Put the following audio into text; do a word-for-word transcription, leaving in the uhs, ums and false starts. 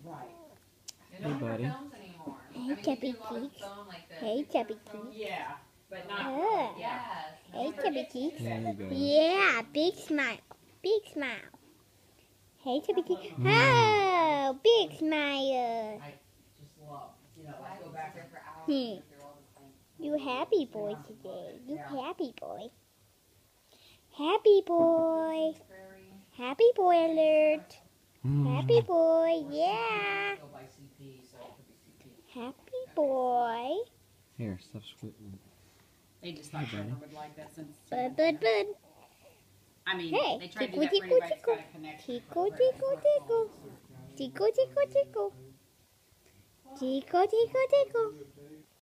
Right. Hey, buddy. Hey, Chubby Cheeks. Hey, Chubby Cheeks. Yeah, but not. Oh. Yeah. Hey, Chubby Cheeks. There you go. Yeah, big smile. Big smile. Hey, Chubby Cheeks. Oh, big smile. I just love, you know, I go back there for hours. Hmm. You happy boy today. You happy boy. Happy boy. Happy boy alert. Happy boy. Yeah. Happy boy. Here, stop squirting. They just thought Trevor would like that since. Bud, bud, bud. I mean, Hey, they tried to do tickle, that for tickle, anybody that's tickle. got a connection. Tickle, tickle, tickle. Tickle, tickle, tickle. Tickle, tickle, tickle.